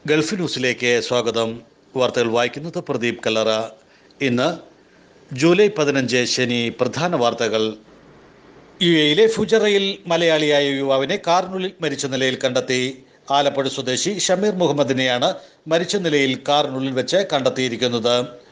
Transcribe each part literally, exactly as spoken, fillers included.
Gulf ന്യൂസിലേക്ക് സ്വാഗതം. വാർത്തകൾ വായിക്കുന്നത് പ്രദീപ് കല്ലറ. ഇന്ന് ജൂലൈ പതിനഞ്ച് ശനി. പ്രധാന വാർത്തകൾ. യു എയിലെ ഫുജറയിൽ മലയാളിയായ യുവാവിനെ കാറിനുള്ളിൽ മരിച്ച നിലയിൽ കണ്ടെത്തി. ആലപ്പുഴ സ്വദേശി ഷമീർ മുഹമ്മദിനെയാണ് മരിച്ച നിലയിൽ കാറിനുള്ളിൽ വെച്ച് കണ്ടെത്തിയിരിക്കുന്നത്.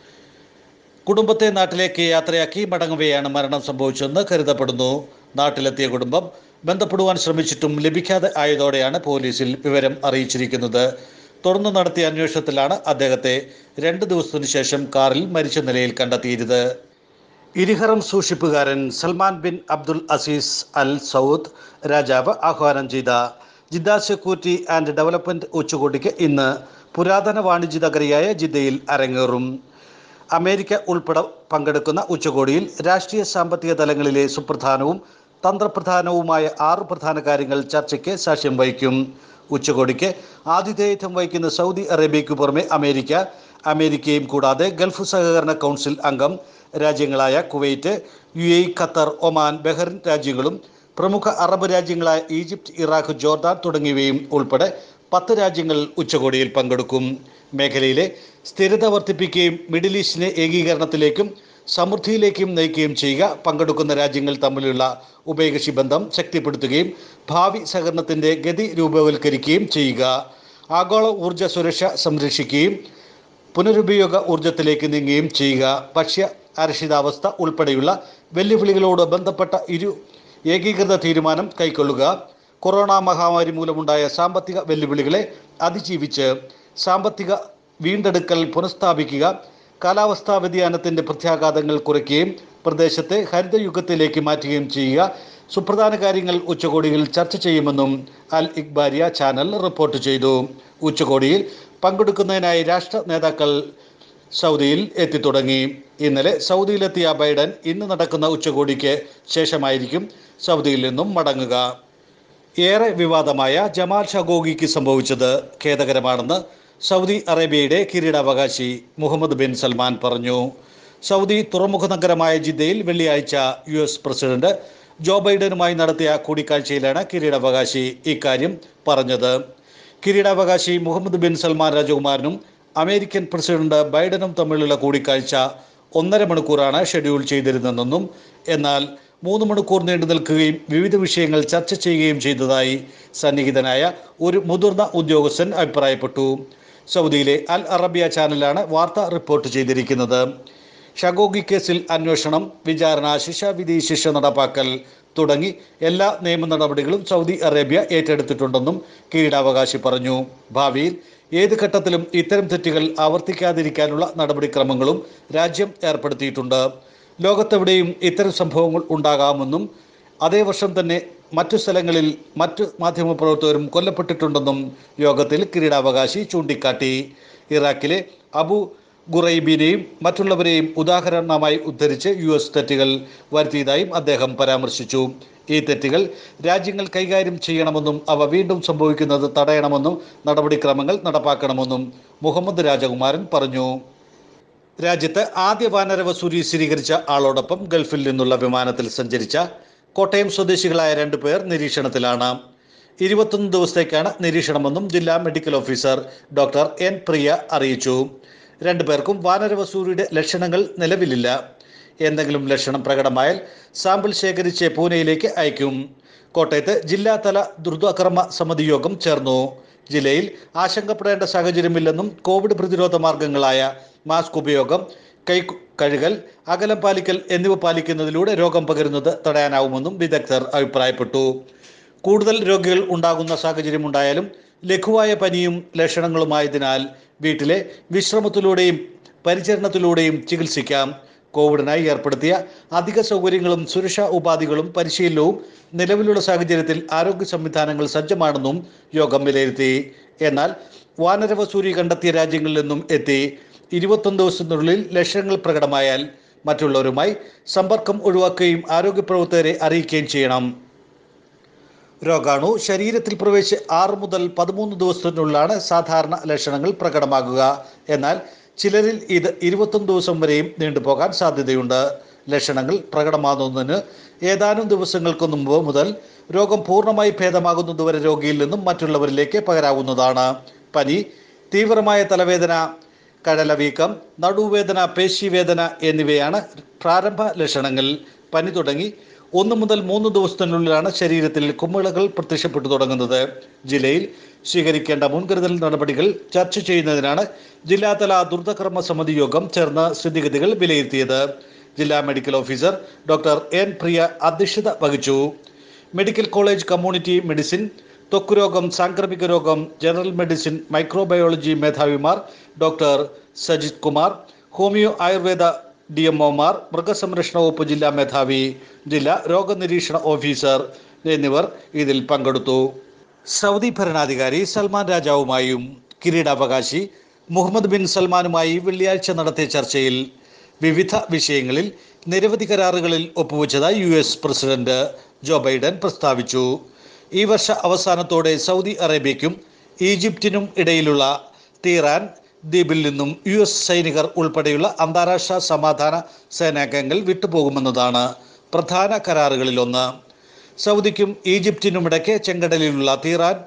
കുടുംബത്തെ നാട്ടിലേക്ക് യാത്രയാക്കി മടങ്ങവെയാണ് മരണം സംഭവിച്ചതെന്ന് കരുതപ്പെടുന്നു. നാട്ടിലെത്തിയ കുടുംബം ബന്ധപ്പെടുവാൻ ശ്രമിച്ചിട്ടും ലഭിക്കാതെ ആയതോടെയാണ് പോലീസിൽ വിവരം അറിയിച്ചിരിക്കുന്നത്. തുടർന്ന് നടത്തിയ അന്വേഷണത്തിലാണ് അദ്ദേഹത്തെ രണ്ട് ദിവസത്തിനു ശേഷം കാറിൽ മരിച്ച നിലയിൽ കണ്ടെത്തിയത്. ഇരിഹറം സൂക്ഷിപ്പുകാരൻ Salman bin Abdul Aziz Al Saud രാജാവ് ആഹ്വാനം ചെയ്ത ജിദ്ദ സെക്യൂരിറ്റി ആൻഡ് ഡെവലപ്മെൻറ്റ് ഉച്ചകോടിക്ക് ഇന്ന് പുരാതന വാണിജ്യ നഗരിയായ ജിദ്ദയിൽ അരങ്ങേറും. അമേരിക്ക ഉൾപ്പെടെ പങ്കെടുക്കുന്ന ഉച്ചകോടിയിൽ രാഷ്ട്രീയ സാമ്പത്തിക തലങ്ങളിലെ സുപ്രധാനവും തന്ത്രപ്രധാനവുമായ ആറ് പ്രധാന കാര്യങ്ങൾ ചർച്ചയ്ക്ക് സാക്ഷ്യം വഹിക്കും. ഉച്ചകോടിക്ക് ആതിഥേയത്വം വഹിക്കുന്ന സൗദി അറേബ്യയ്ക്കു പുറമെ അമേരിക്ക അമേരിക്കയും കൂടാതെ ഗൾഫ് സഹകരണ കൗൺസിൽ അംഗം രാജ്യങ്ങളായ Kuwait, U A, Qatar, Oman, Bahrain രാജ്യങ്ങളും പ്രമുഖ അറബ് രാജ്യങ്ങളായ ഈജിപ്ത്, ഇറാഖ്, ജോർദാൻ തുടങ്ങിയവയും ഉൾപ്പെടെ പത്ത് രാജ്യങ്ങൾ ഉച്ചകോടിയിൽ പങ്കെടുക്കും. മേഖലയിലെ സ്ഥിരത വർദ്ധിപ്പിക്കുകയും മിഡിൽ ഈസ്റ്റിനെ ഏകീകരണത്തിലേക്കും സമൃദ്ധിയിലേക്കും നയിക്കുകയും ചെയ്യുക, പങ്കെടുക്കുന്ന രാജ്യങ്ങൾ തമ്മിലുള്ള ഉഭയകക്ഷി ബന്ധം ശക്തിപ്പെടുത്തുകയും ഭാവി സഹകരണത്തിൻ്റെ ഗതി രൂപവൽക്കരിക്കുകയും ചെയ്യുക, ആഗോള ഊർജ്ജ സുരക്ഷ സംരക്ഷിക്കുകയും പുനരുപയോഗ ഊർജ്ജത്തിലേക്ക് നീങ്ങുകയും ചെയ്യുക, ഭക്ഷ്യ അരക്ഷിതാവസ്ഥ ഉൾപ്പെടെയുള്ള വെല്ലുവിളികളോട് ബന്ധപ്പെട്ട ഇരു ഏകീകൃത തീരുമാനം കൈക്കൊള്ളുക, കൊറോണ മഹാമാരി മൂലമുണ്ടായ സാമ്പത്തിക വെല്ലുവിളികളെ അതിജീവിച്ച് സാമ്പത്തിക വീണ്ടെടുക്കൽ പുനഃസ്ഥാപിക്കുക, കാലാവസ്ഥാ വ്യതിയാനത്തിൻ്റെ പ്രത്യാഘാതങ്ങൾ കുറയ്ക്കുകയും പ്രദേശത്തെ ഹരിതയുഗത്തിലേക്ക് മാറ്റുകയും ചെയ്യുക സുപ്രധാന കാര്യങ്ങൾ ഉച്ചകോടിയിൽ ചർച്ച ചെയ്യുമെന്നും അൽ ഇഖ്ബാരിയ ചാനൽ റിപ്പോർട്ട് ചെയ്തു. ഉച്ചകോടിയിൽ പങ്കെടുക്കുന്നതിനായി രാഷ്ട്ര നേതാക്കൾ സൗദിയിൽ എത്തിത്തുടങ്ങി. ഇന്നലെ സൗദിയിലെത്തിയ ബൈഡൻ ഇന്ന് നടക്കുന്ന ഉച്ചകോടിക്ക് ശേഷമായിരിക്കും സൗദിയിൽ നിന്നും മടങ്ങുക. ഏറെ വിവാദമായ ജമാൽ ഷഗോഗിക്ക് സംഭവിച്ചത് ഖേദകരമാണെന്ന് സൗദി അറേബ്യയുടെ കിരീടാവകാശി മുഹമ്മദ് ബിൻ സൽമാൻ പറഞ്ഞു. സൗദി തുറമുഖ നഗരമായ ജിദ്ദയിൽ വെള്ളിയാഴ്ച യു എസ് പ്രസിഡന്റ് ജോ ബൈഡനുമായി നടത്തിയ കൂടിക്കാഴ്ചയിലാണ് കിരീടാവകാശി ഇക്കാര്യം പറഞ്ഞത്. കിരീടാവകാശി മുഹമ്മദ് ബിൻ സൽമാൻ രാജകുമാരനും അമേരിക്കൻ പ്രസിഡന്റ് ബൈഡനും തമ്മിലുള്ള കൂടിക്കാഴ്ച ഒന്നര മണിക്കൂറാണ് ഷെഡ്യൂൾ ചെയ്തിരുന്നതെന്നും എന്നാൽ മൂന്ന് മണിക്കൂർ നീണ്ടു നിൽക്കുകയും വിവിധ വിഷയങ്ങൾ ചർച്ച ചെയ്യുകയും ചെയ്തതായി സന്നിഹിതനായ ഒരു മുതിർന്ന ഉദ്യോഗസ്ഥൻ അഭിപ്രായപ്പെട്ടു. സൗദിയിലെ അൽ അറബിയ ചാനലാണ് വാർത്ത റിപ്പോർട്ട് ചെയ്തിരിക്കുന്നത്. ഷഗോഗി കേസിൽ അന്വേഷണം, വിചാരണ, ശിക്ഷാവിധി, ശിക്ഷ നടപ്പാക്കൽ തുടങ്ങി എല്ലാ നിയമ നടപടികളും സൗദി അറേബ്യ ഏറ്റെടുത്തിട്ടുണ്ടെന്നും കിരീടാവകാശി പറഞ്ഞു. ഭാവിയിൽ ഏത് ഘട്ടത്തിലും ഇത്തരം തെറ്റുകൾ ആവർത്തിക്കാതിരിക്കാനുള്ള നടപടിക്രമങ്ങളും രാജ്യം ഏർപ്പെടുത്തിയിട്ടുണ്ട്. ലോകത്തെവിടെയും ഇത്തരം സംഭവങ്ങൾ ഉണ്ടാകാമെന്നും അതേ വർഷം തന്നെ മറ്റു സ്ഥലങ്ങളിൽ മറ്റു മാധ്യമപ്രവർത്തകരും കൊല്ലപ്പെട്ടിട്ടുണ്ടെന്നും യോഗത്തിൽ കിരീടാവകാശി ചൂണ്ടിക്കാട്ടി. ഇറാഖിലെ അബു ഖുറൈബിനെയും മറ്റുള്ളവരെയും ഉദാഹരണമായി ഉദ്ധരിച്ച് യു എസ് തെറ്റുകൾ വരുത്തിയതായും അദ്ദേഹം പരാമർശിച്ചു. ഈ തെറ്റുകൾ രാജ്യങ്ങൾ കൈകാര്യം ചെയ്യണമെന്നും അവ വീണ്ടും സംഭവിക്കുന്നത് തടയണമെന്നും നടപടിക്രമങ്ങൾ നടപ്പാക്കണമെന്നും മുഹമ്മദ് രാജകുമാരൻ പറഞ്ഞു. രാജ്യത്ത് ആദ്യ വാനരവസൂരി സ്ഥിരീകരിച്ച ആളോടൊപ്പം ഗൾഫിൽ നിന്നുള്ള വിമാനത്തിൽ സഞ്ചരിച്ച കോട്ടയം സ്വദേശികളായ രണ്ടു പേർ നിരീക്ഷണത്തിലാണ്. ഇരുപത്തൊന്ന് ദിവസത്തേക്കാണ് നിരീക്ഷണമെന്നും ജില്ലാ medical officer doctor N Priya അറിയിച്ചു. രണ്ടു പേർക്കും വാനരവസൂരിയുടെ ലക്ഷണങ്ങൾ നിലവിലില്ല. എന്തെങ്കിലും ലക്ഷണം പ്രകടമായാൽ സാമ്പിൾ ശേഖരിച്ച് പൂനെയിലേക്ക് അയക്കും. കോട്ടയത്ത് ജില്ലാതല ദ്രുതകർമ്മ സമിതി യോഗം ചേർന്നു. ജില്ലയിൽ ആശങ്കപ്പെടേണ്ട സാഹചര്യമില്ലെന്നും കോവിഡ് പ്രതിരോധ മാർഗങ്ങളായ മാസ്ക് ഉപയോഗം, കൈ കഴുകൽ, അകലം പാലിക്കൽ എന്നിവ പാലിക്കുന്നതിലൂടെ രോഗം പകരുന്നത് തടയാനാവുമെന്നും വിദഗ്ധർ അഭിപ്രായപ്പെട്ടു. കൂടുതൽ രോഗികൾ ഉണ്ടാകുന്ന സാഹചര്യമുണ്ടായാലും ലഘുവായ പനിയും ലക്ഷണങ്ങളുമായതിനാൽ വീട്ടിലെ വിശ്രമത്തിലൂടെയും പരിചരണത്തിലൂടെയും ചികിത്സിക്കാം. കോവിഡിനായി ഏർപ്പെടുത്തിയ അധിക സൗകര്യങ്ങളും സുരക്ഷാ ഉപാധികളും പരിശീലനവും നിലവിലുള്ള സാഹചര്യത്തിൽ ആരോഗ്യ സംവിധാനങ്ങൾ സജ്ജമാണെന്നും യോഗം വിലയിരുത്തി. എന്നാൽ വാനരവസൂരി കണ്ടെത്തിയ രാജ്യങ്ങളിൽ നിന്നും എത്തി ഇരുപത്തൊന്ന് ദിവസത്തിനുള്ളിൽ ലക്ഷണങ്ങൾ പ്രകടമായാൽ മറ്റുള്ളവരുമായി സമ്പർക്കം ഒഴിവാക്കുകയും ആരോഗ്യ പ്രവർത്തകരെ അറിയിക്കുകയും ചെയ്യണം. രോഗാണു ശരീരത്തിൽ പ്രവേശിച്ച് ആറ് മുതൽ പതിമൂന്ന് ദിവസത്തിനുള്ളിലാണ് സാധാരണ ലക്ഷണങ്ങൾ പ്രകടമാകുക. എന്നാൽ ചിലരിൽ ഇത് ഇരുപത്തൊന്ന് ദിവസം വരെയും നീണ്ടുപോകാൻ സാധ്യതയുണ്ട്. ലക്ഷണങ്ങൾ പ്രകടമാകുന്നതിന് ഏതാനും ദിവസങ്ങൾക്ക് മുമ്പ് മുതൽ രോഗം പൂർണ്ണമായി ഭേദമാകുന്നതുവരെ രോഗിയിൽ നിന്നും മറ്റുള്ളവരിലേക്ക് പകരാവുന്നതാണ്. പനി, തീവ്രമായ തലവേദന, കഴലവീക്കം, നടുവേദന, പേശിവേദന എന്നിവയാണ് പ്രാരംഭ ലക്ഷണങ്ങൾ. പനി തുടങ്ങി ഒന്ന് മുതൽ മൂന്ന് ദിവസത്തിനുള്ളിലാണ് ശരീരത്തിൽ കുമിളകൾ പ്രത്യക്ഷപ്പെട്ടു തുടങ്ങുന്നത്. ജില്ലയിൽ സ്വീകരിക്കേണ്ട മുൻകരുതൽ നടപടികൾ ചർച്ച ചെയ്യുന്നതിനാണ് ജില്ലാതല ദുരിതകർമ്മ സമിതി യോഗം ചേർന്ന് സ്ഥിതിഗതികൾ വിലയിരുത്തിയത്. ജില്ലാ medical officer doctor N Priya അധ്യക്ഷത വഹിച്ചു. മെഡിക്കൽ കോളേജ് കമ്മ്യൂണിറ്റി മെഡിസിൻ, ത്വക്കുരോഗം, സാംക്രമിക രോഗം, ജനറൽ മെഡിസിൻ, മൈക്രോബയോളജി മേധാവിമാർ doctor Sajith Kumar, homeo Ayurveda D M ഒമാർ, മൃഗസംരക്ഷണ വകുപ്പ് ജില്ലാ മേധാവി, ജില്ലാ രോഗനിരീക്ഷണ ഓഫീസർ എന്നിവർ ഇതിൽ പങ്കെടുത്തു. സൗദി ഭരണാധികാരി സൽമാൻ രാജാവുമായും കിരീടാവകാശി മുഹമ്മദ് ബിൻ സൽമാനുമായി വെള്ളിയാഴ്ച നടത്തിയ ചർച്ചയിൽ വിവിധ വിഷയങ്ങളിൽ നിരവധി കരാറുകളിൽ ഒപ്പുവെച്ചതായി U S president Joe Biden പ്രസ്താവിച്ചു. ഈ വർഷ അവസാനത്തോടെ സൗദി അറേബ്യയ്ക്കും ഈജിപ്തിനും ഇടയിലുള്ള തീറാൻ ദ്വീപിൽ നിന്നും യു എസ് സൈനികർ ഉൾപ്പെടെയുള്ള അന്താരാഷ്ട്ര സമാധാന സേനാംഗങ്ങൾ വിട്ടുപോകുമെന്നതാണ് പ്രധാന കരാറുകളിലൊന്ന്. സൗദിക്കും ഈജിപ്തിനുമിടയ്ക്ക് ചെങ്കടലിലുള്ള തീറാൻ,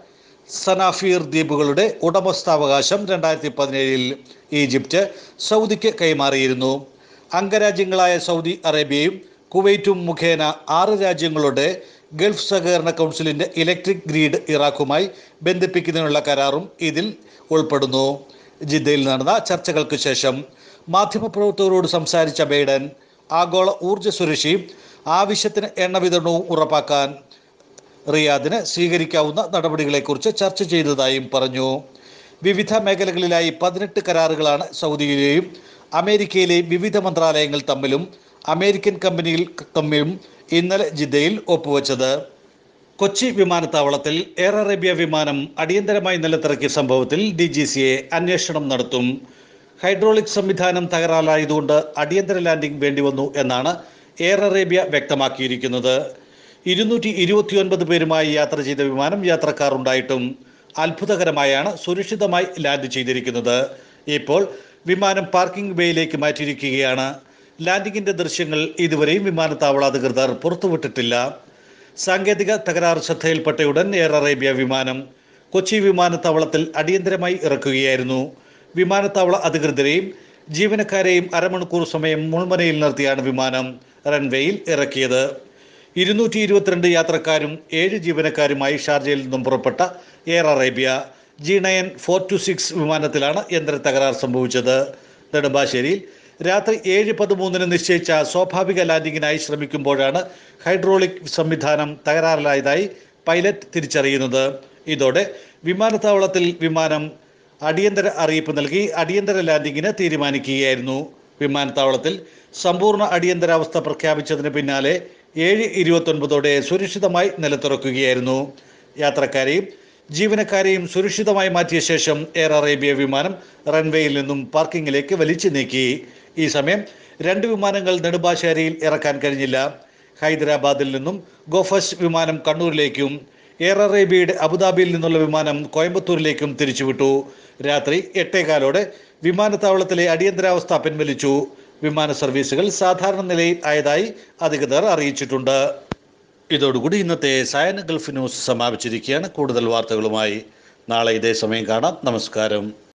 സനാഫീർ ദ്വീപുകളുടെ ഉടമസ്ഥാവകാശം രണ്ടായിരത്തി പതിനേഴിൽ ഈജിപ്റ്റ് സൗദിക്ക് കൈമാറിയിരുന്നു. അംഗരാജ്യങ്ങളായ സൗദി അറേബ്യയും കുവൈറ്റും മുഖേന ആറ് രാജ്യങ്ങളുടെ ഗൾഫ് സഹകരണ കൗൺസിലിൻ്റെ ഇലക്ട്രിക് ഗ്രിഡ് ഇറാഖുമായി ബന്ധിപ്പിക്കുന്നതിനുള്ള കരാറും ഇതിൽ ഉൾപ്പെടുന്നു. ജിദ്ദയിൽ നടന്ന ചർച്ചകൾക്ക് ശേഷം മാധ്യമപ്രവർത്തകരോട് സംസാരിച്ച ബൈഡൻ ആഗോള ഊർജ്ജ സുരക്ഷയും ആവശ്യത്തിന് എണ്ണ വിതരണവും ഉറപ്പാക്കാൻ റിയാദിന് സ്വീകരിക്കാവുന്ന നടപടികളെക്കുറിച്ച് ചർച്ച ചെയ്തതായും പറഞ്ഞു. വിവിധ മേഖലകളിലായി പതിനെട്ട് കരാറുകളാണ് സൗദിയിലെയും അമേരിക്കയിലെയും വിവിധ മന്ത്രാലയങ്ങൾ തമ്മിലും അമേരിക്കൻ കമ്പനികൾ തമ്മിലും ഇന്നലെ ജിദ്ദയിൽ ഒപ്പുവെച്ചത്. കൊച്ചി വിമാനത്താവളത്തിൽ എയർ അറേബ്യ വിമാനം അടിയന്തരമായി നിലത്തിറക്കിയ സംഭവത്തിൽ ഡി ജി സി എ അന്വേഷണം നടത്തും. ഹൈഡ്രോളിക് സംവിധാനം തകരാറിലായതുകൊണ്ട് അടിയന്തര ലാൻഡിംഗ് വേണ്ടിവന്നു എന്നാണ് എയർ അറേബ്യ വ്യക്തമാക്കിയിരിക്കുന്നത്. ഇരുന്നൂറ്റി ഇരുപത്തിയൊൻപത് പേരുമായി യാത്ര ചെയ്ത വിമാനം യാത്രക്കാർ ഉണ്ടായിട്ടും അത്ഭുതകരമായാണ് സുരക്ഷിതമായി ലാൻഡ് ചെയ്തിരിക്കുന്നത്. ഇപ്പോൾ വിമാനം പാർക്കിംഗ് ബേയിലേക്ക് മാറ്റിയിരിക്കുകയാണ്. ലാൻഡിങ്ങിൻ്റെ ദൃശ്യങ്ങൾ ഇതുവരെയും വിമാനത്താവള അധികൃതർ പുറത്തുവിട്ടിട്ടില്ല. സാങ്കേതിക തകരാറ് ശ്രദ്ധയിൽപ്പെട്ടയുടൻ എയർ അറേബ്യ വിമാനം കൊച്ചി വിമാനത്താവളത്തിൽ അടിയന്തരമായി ഇറക്കുകയായിരുന്നു. വിമാനത്താവള അധികൃതരെയും ജീവനക്കാരെയും അരമണിക്കൂർ സമയം മുൾമുനയിൽ നിർത്തിയാണ് വിമാനം റൺവേയിൽ ഇറക്കിയത്. ഇരുന്നൂറ്റി ഇരുപത്തിരണ്ട് യാത്രക്കാരും ഏഴ് ജീവനക്കാരുമായി ഷാർജയിൽ നിന്നും പുറപ്പെട്ട Air Arabia G nine four two six വിമാനത്തിലാണ് യന്ത്ര തകരാർ സംഭവിച്ചത്. നെടുമ്പാശ്ശേരിയിൽ രാത്രി ഏഴ് പതിമൂന്നിന് നിശ്ചയിച്ച സ്വാഭാവിക ലാൻഡിങ്ങിനായി ശ്രമിക്കുമ്പോഴാണ് ഹൈഡ്രോളിക് സംവിധാനം തകരാറിലായതായി പൈലറ്റ് തിരിച്ചറിയുന്നത്. ഇതോടെ വിമാനത്താവളത്തിൽ വിമാനം അടിയന്തര അറിയിപ്പ് നൽകി അടിയന്തര ലാൻഡിങ്ങിന് തീരുമാനിക്കുകയായിരുന്നു. വിമാനത്താവളത്തിൽ സമ്പൂർണ്ണ അടിയന്തരാവസ്ഥ പ്രഖ്യാപിച്ചതിന് പിന്നാലെ ഏഴ് ഇരുപത്തൊൻപതോടെ സുരക്ഷിതമായി നിലത്തിറക്കുകയായിരുന്നു. യാത്രക്കാരെയും ജീവനക്കാരെയും സുരക്ഷിതമായി മാറ്റിയ ശേഷം എയർ അറേബ്യ വിമാനം റൺവേയിൽ നിന്നും പാർക്കിങ്ങിലേക്ക് വലിച്ചു നീക്കി. ഈ സമയം രണ്ട് വിമാനങ്ങൾ നെടുമ്പാശ്ശേരിയിൽ ഇറക്കാൻ കഴിഞ്ഞില്ല. ഹൈദരാബാദിൽ നിന്നും ഗോഫസ് വിമാനം കണ്ണൂരിലേക്കും എയർ അറേബ്യയുടെ അബുദാബിയിൽ നിന്നുള്ള വിമാനം കോയമ്പത്തൂരിലേക്കും തിരിച്ചുവിട്ടു. രാത്രി എട്ടേകാലോടെ വിമാനത്താവളത്തിലെ അടിയന്തരാവസ്ഥ പിൻവലിച്ചു. വിമാന സർവീസുകൾ സാധാരണ നിലയിൽ ആയതായി അധികൃതർ അറിയിച്ചിട്ടുണ്ട്. ഇതോടുകൂടി ഇന്നത്തെ സായന ഗൾഫ് ന്യൂസ് സമാപിച്ചിരിക്കുകയാണ്. കൂടുതൽ വാർത്തകളുമായി നാളെ ഇതേ സമയം കാണാം. നമസ്കാരം.